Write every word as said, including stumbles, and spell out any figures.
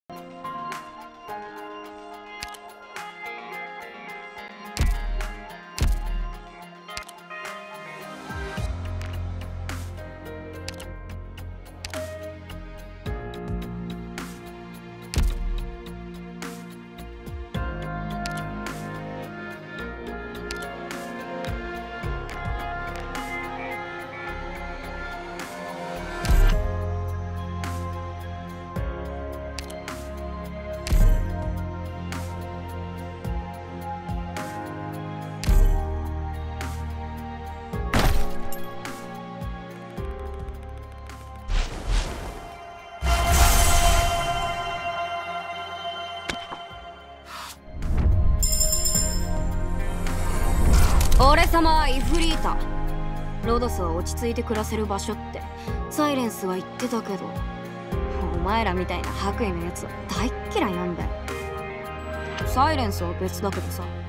俺様はイフリータ。ロドスは落ち着いて暮らせる場所ってサイレンスは言ってたけど、お前らみたいな白衣のやつは大っ嫌いなんだよ。サイレンスは別だけどさ。